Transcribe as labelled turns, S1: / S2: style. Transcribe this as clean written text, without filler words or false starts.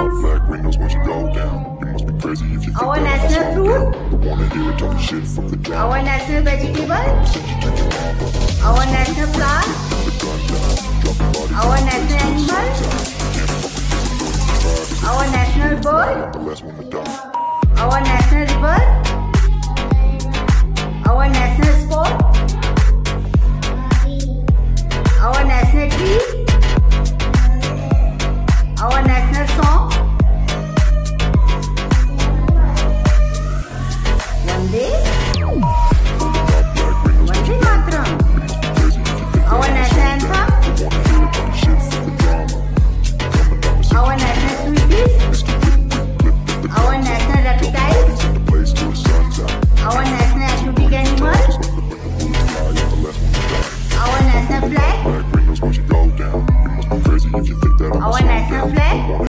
S1: got black windows once you go down. You must be crazy if you think
S2: Our
S1: that
S2: national
S1: I'll slow
S2: fruit.
S1: down. Don't wanna hear it talking shit from the town.
S2: Our national vegetable. Our national flower. Our national animal. Our national bird.
S1: The last one to die.
S2: Our national river. Our national sport. Our national tree. Our national song.